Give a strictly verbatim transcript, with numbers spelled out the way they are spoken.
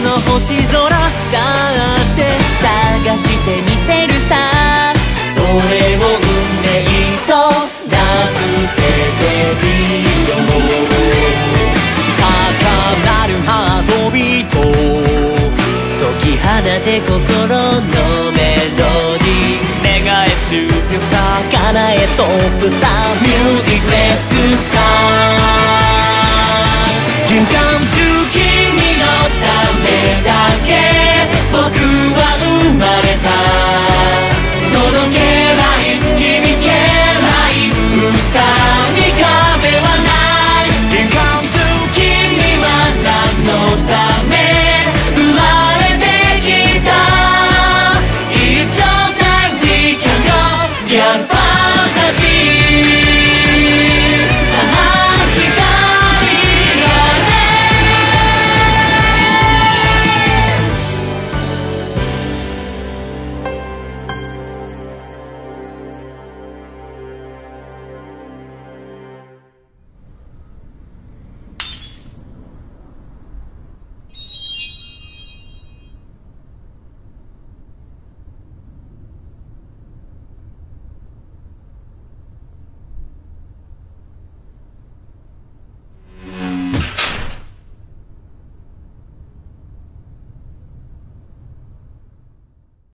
の星空だって探してみせるさ。それを運命と名付けてみよう。高鳴るハートビート解き放て心のメロディー。願えシューティングスター叶えトップスター。ミュージックレッツスター。 Dream come true